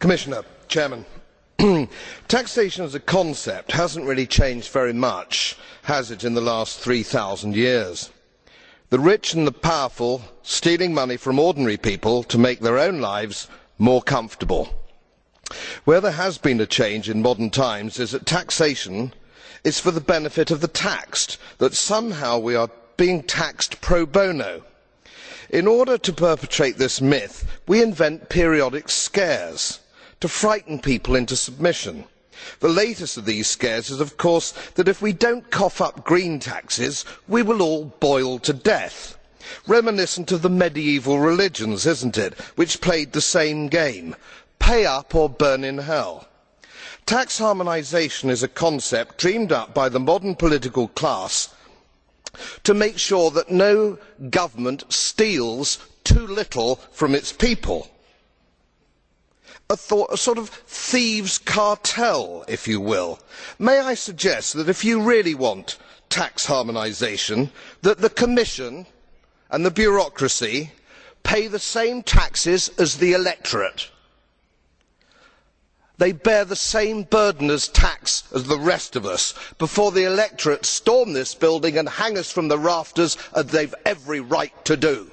President, taxation as a concept has not really changed very much, has it, in the last 3000 years? The rich and the powerful stealing money from ordinary people to make their own lives more comfortable. Where there has been a change in modern times is that taxation is for the benefit of the taxed, that somehow we are being taxed pro bono. In order to perpetrate this myth, we invent periodic scares to frighten people into submission. The latest of these scares is, of course, that if we do not cough up green taxes, we will all boil to death. Reminiscent of the medieval religions, isn't it, which played the same game pay up or burn in hell. Tax harmonisation is a concept dreamed up by the modern political class to make sure that no government steals too little from its people. A sort of thieves' cartel, if you will. May I suggest that if you really want tax harmonisation, that the Commission and the bureaucracy pay the same taxes as the electorate. They bear the same burden as tax as the rest of us before the electorate storm this building and hang us from the rafters, as they have every right to do.